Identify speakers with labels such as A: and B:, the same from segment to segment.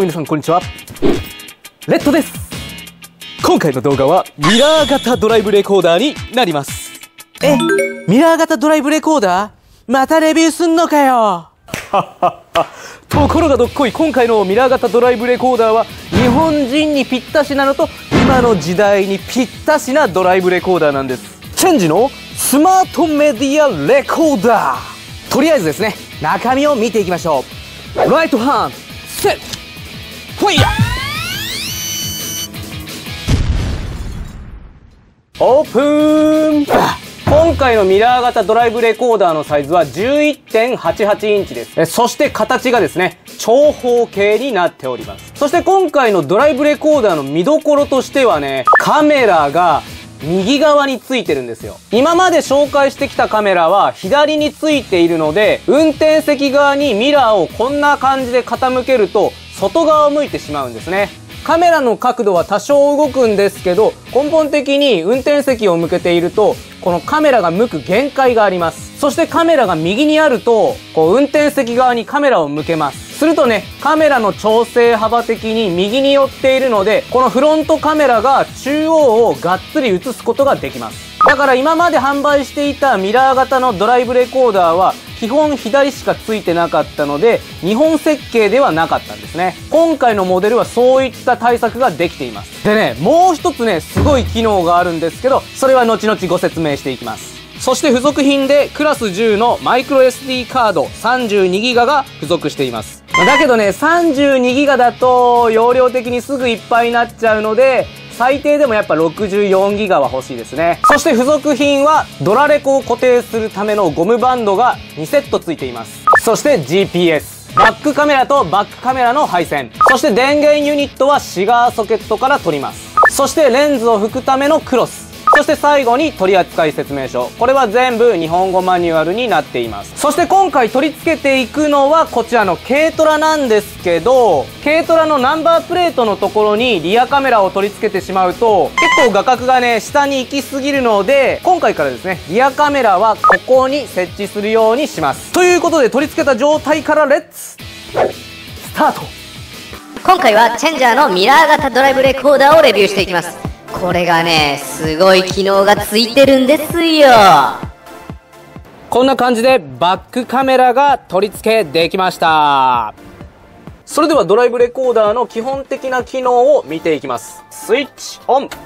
A: 皆さんこんにちは。レッドです。今回の動画はミラー型ドライブレコーダーになります。
B: ミラー型ドライブレコーダーまたレビューすんのかよ。
A: ところがどっこい、今回のミラー型ドライブレコーダーは日本人にぴったしなのと今の時代にぴったしなドライブレコーダーなんです。チェンジのスマートメディアレコーダー。とりあえずですね、中身を見ていきましょう。ライトハンドセットファイヤー。オープン。今回のミラー型ドライブレコーダーのサイズは 11.88 インチです。そして形がですね、長方形になっております。そして今回のドライブレコーダーの見どころとしてはね、カメラが右側についてるんですよ。今まで紹介してきたカメラは左についているので、運転席側にミラーをこんな感じで傾けると外側を向いてしまうんですね。カメラの角度は多少動くんですけど、根本的に運転席を向けているとこのカメラが向く限界があります。そしてカメラが右にあると運転席側にカメラを向けます。するとね、カメラの調整幅的に右に寄っているので、このフロントカメラが中央をがっつり映すことができます。だから今まで販売していたミラー型のドライブレコーダーは基本左しかついてなかったので、日本設計ではなかったんですね。今回のモデルはそういった対策ができています。でね、もう一つね、すごい機能があるんですけど、それは後々ご説明していきます。そして付属品でクラス10のマイクロ SD カード 32GB が付属しています。だけどね、32GB だと容量的にすぐいっぱいになっちゃうので、最低でもやっぱ 64GB は欲しいですね。そして付属品はドラレコを固定するためのゴムバンドが2セット付いています。そして GPS、バックカメラとバックカメラの配線、そして電源ユニットはシガーソケットから取ります。そしてレンズを拭くためのクロス、そして最後に取扱説明書。これは全部日本語マニュアルになっています。そして今回取り付けていくのはこちらの軽トラなんですけど、軽トラのナンバープレートのところにリアカメラを取り付けてしまうと結構画角がね、下に行き過ぎるので、今回からですね、リアカメラはここに設置するようにします。ということで取り付けた状態からレッツスタート。
C: 今回はチェンジャーのミラー型ドライブレコーダーをレビューしていきます。これがね、すごい機能がついてるんですよ。
A: こんな感じでバックカメラが取り付けできました。それではドライブレコーダーの基本的な機能を見ていきます。スイッチオン。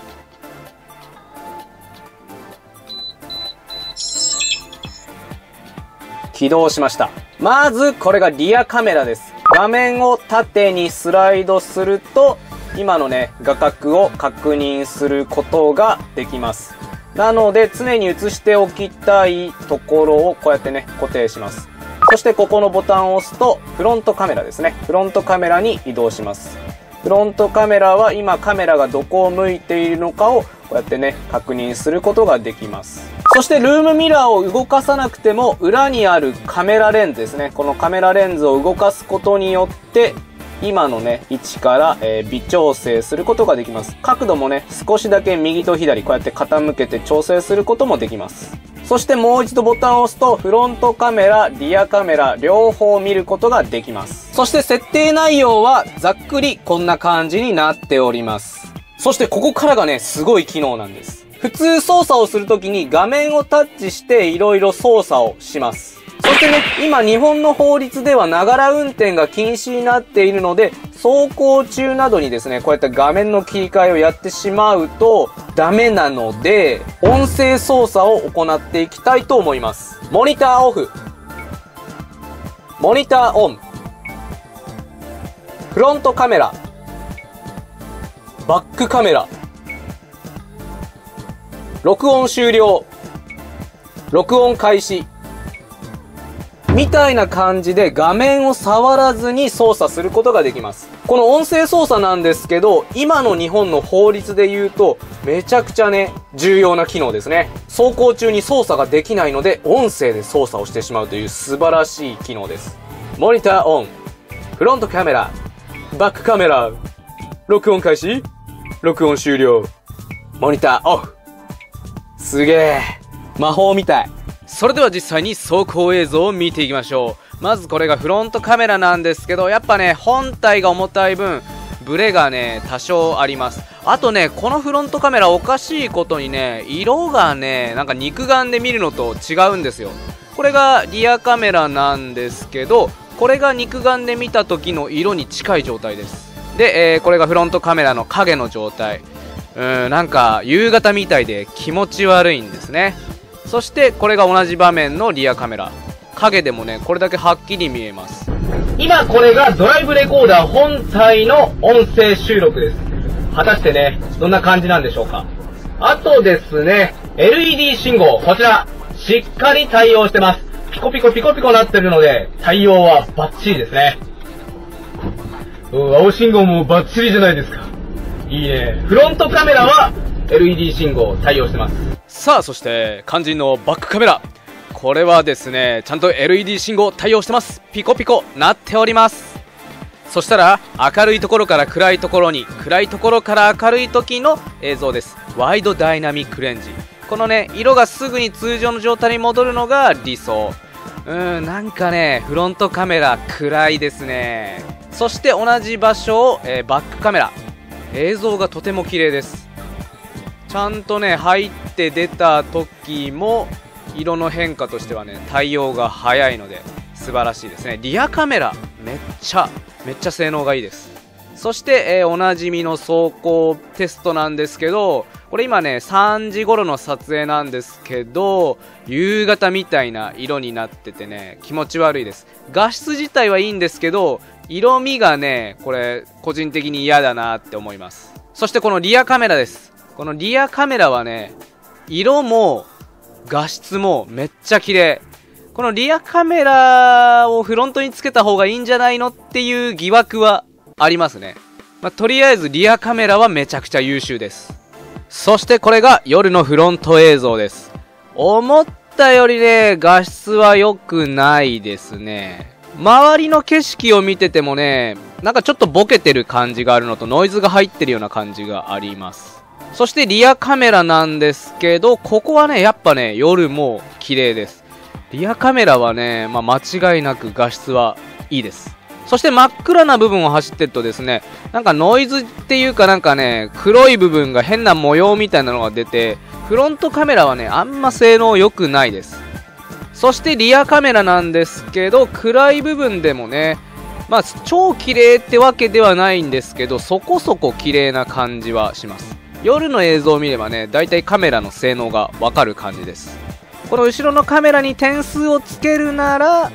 A: 起動しました。まずこれがリアカメラです。画面を縦にスライドすると今のね、画角を確認することができます。なので常に映しておきたいところをこうやってね、固定します。そしてここのボタンを押すとフロントカメラですね。フロントカメラに移動します。フロントカメラは今カメラがどこを向いているのかをこうやってね、確認することができます。そしてルームミラーを動かさなくても裏にあるカメラレンズですね。このカメラレンズを動かすことによって今のね、位置から、微調整することができます。角度もね、少しだけ右と左、こうやって傾けて調整することもできます。そしてもう一度ボタンを押すと、フロントカメラ、リアカメラ、両方見ることができます。そして設定内容は、ざっくりこんな感じになっております。そしてここからがね、すごい機能なんです。普通操作をするときに画面をタッチして色々操作をします。そしてね、今日本の法律ではながら運転が禁止になっているので、走行中などにですね、こうやって画面の切り替えをやってしまうとダメなので、音声操作を行っていきたいと思います。モニターオフ。モニターオン。フロントカメラ。バックカメラ。録音終了。録音開始。みたいな感じで画面を触らずに操作することができます。この音声操作なんですけど、今の日本の法律で言うとめちゃくちゃね、重要な機能ですね。走行中に操作ができないので音声で操作をしてしまうという素晴らしい機能です。モニターオン。フロントカメラ。バックカメラ。録音開始。録音終了。モニターオフ。すげえ。魔法みたい。それでは実際に走行映像を見ていきましょまずこれがフロントカメラなんですけど、やっぱね、本体が重たい分、ブレがね、多少あります。あとね、このフロントカメラおかしいことにね、色がね、なんか肉眼で見るのと違うんですよ。これがリアカメラなんですけど、これが肉眼で見た時の色に近い状態です。で、これがフロントカメラの影の状態。なんか夕方みたいで気持ち悪いんですね。そしてこれが同じ場面のリアカメラ。影でもね、これだけはっきり見えます。今これがドライブレコーダー本体の音声収録です。果たしてね、どんな感じなんでしょうか。あとですね、LED 信号、こちら、しっかり対応してます。ピコピコピコピコなってるので、対応はバッチリですね。青信号もバッチリじゃないですか。いいね。フロントカメラは LED 信号対応してます。さあ、そして肝心のバックカメラ。これはですね、ちゃんと LED 信号対応してます。ピコピコなっております。そしたら明るいところから暗いところに、暗いところから明るい時の映像です。ワイドダイナミックレンジ。このね、色がすぐに通常の状態に戻るのが理想。なんかね、フロントカメラ暗いですね。そして同じ場所を、バックカメラ。映像がとても綺麗です。ちゃんとね、入って出た時も色の変化としてはね、対応が早いので素晴らしいですね。リアカメラめっちゃ性能がいいです。そして、おなじみの走行テストなんですけど、これ今ね3時頃の撮影なんですけど、夕方みたいな色になっててね、気持ち悪いです。画質自体はいいんですけど、色味がね、これ個人的に嫌だなって思います。そしてこのリアカメラです。このリアカメラはね、色も画質もめっちゃ綺麗。このリアカメラをフロントにつけた方がいいんじゃないのっていう疑惑はありますね。とりあえずリアカメラはめちゃくちゃ優秀です。そしてこれが夜のフロント映像です。思ったよりね、画質は良くないですね。周りの景色を見ててもね、なんかちょっとボケてる感じがあるのと、ノイズが入ってるような感じがあります。そしてリアカメラなんですけど、ここはね、やっぱね、夜も綺麗です。リアカメラはね、間違いなく画質はいいです。そして真っ暗な部分を走ってるとですね、なんかノイズっていうかなんかね、黒い部分が変な模様みたいなのが出て、フロントカメラはね、あんま性能良くないです。そしてリアカメラなんですけど、暗い部分でもね、超綺麗ってわけではないんですけど、そこそこ綺麗な感じはします。夜の映像を見ればね、だいたいカメラの性能がわかる感じです。この後ろのカメラに点数をつけるなら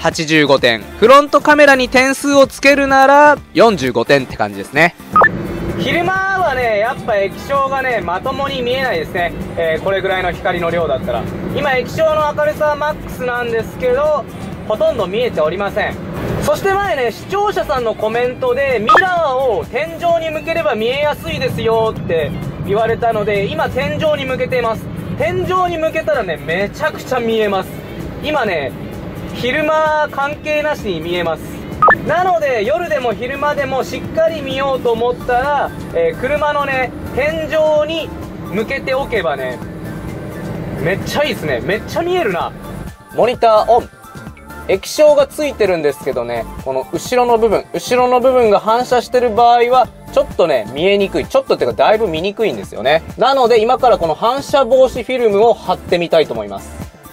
A: 85点、フロントカメラに点数をつけるなら45点って感じですね。昼間はね、やっぱ液晶がね、まともに見えないですね。これぐらいの光の量だったら。今液晶の明るさはマックスなんですけど、ほとんど見えておりません。そして前ね、視聴者さんのコメントでミラーを天井に向ければ見えやすいですよって言われたので、今天井に向けています。天井に向けたらね、めちゃくちゃ見えます。今ね、昼間関係なしに見えます。なので夜でも昼間でもしっかり見ようと思ったら、車のね、天井に向けておけばね、めっちゃいいですね。めっちゃ見えるな。モニターオン。液晶がついてるんですけどね、この後ろの部分が反射してる場合はちょっとね、見えにくい。ちょっとっていうかだいぶ見にくいんですよね。なので今からこの反射防止フィルムを貼ってみたいと思います。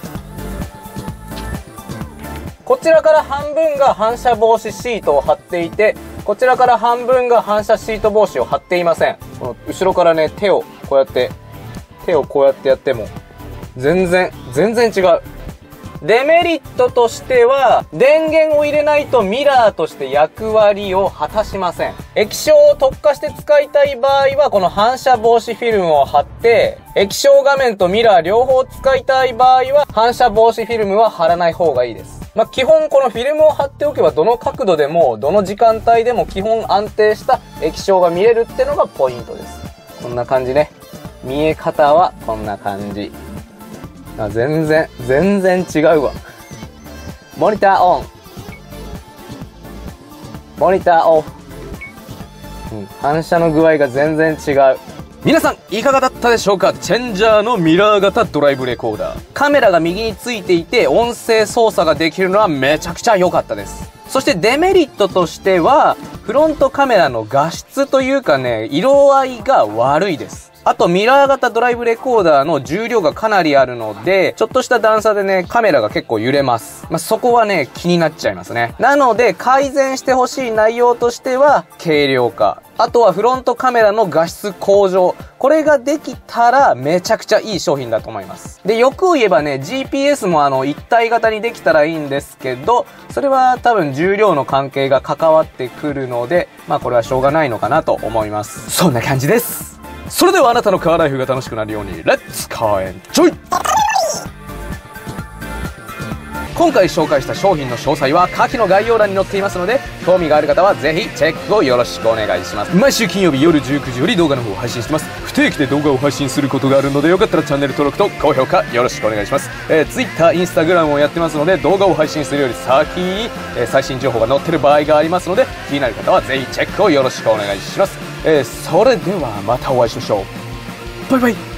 A: こちらから半分が反射防止シートを貼っていて、こちらから半分が反射シート防止を貼っていません。この後ろからね、手をこうやってやっても全然違う。デメリットとしては、電源を入れないとミラーとして役割を果たしません。液晶を特化して使いたい場合は、この反射防止フィルムを貼って、液晶画面とミラー両方使いたい場合は、反射防止フィルムは貼らない方がいいです。基本このフィルムを貼っておけば、どの角度でも、どの時間帯でも基本安定した液晶が見れるってのがポイントです。こんな感じね。見え方はこんな感じ。全然違うわ。モニターオン。モニターオフ。反射の具合が全然違う。皆さん、いかがだっったでしょうか？チェンジャーのミラー型ドライブレコーダー。カメラが右についていて音声操作ができるのはめちゃくちゃ良かったです。そしてデメリットとしては、フロントカメラの画質というかね、色合いが悪いです。あとミラー型ドライブレコーダーの重量がかなりあるので、ちょっとした段差でね、カメラが結構揺れます。そこはね、気になっちゃいますね。なので、改善してほしい内容としては、軽量化。あとはフロントカメラの画質向上。これができたらめちゃくちゃいい商品だと思います。で、欲を言えばね、GPS も一体型にできたらいいんですけど、それは多分重量の関係が関わってくるので、これはしょうがないのかなと思います。そんな感じです。それではあなたのカーライフが楽しくなるように、レッツカーエンジョイ！今回紹介した商品の詳細は下記の概要欄に載っていますので、興味がある方はぜひチェックをよろしくお願いします。毎週金曜日夜19時より動画の方を配信してます。不定期で動画を配信することがあるので、よかったらチャンネル登録と高評価よろしくお願いします。Twitter、Instagram をやってますので、動画を配信するより先に、最新情報が載ってる場合がありますので、気になる方はぜひチェックをよろしくお願いします。それではまたお会いしましょう。バイバイ。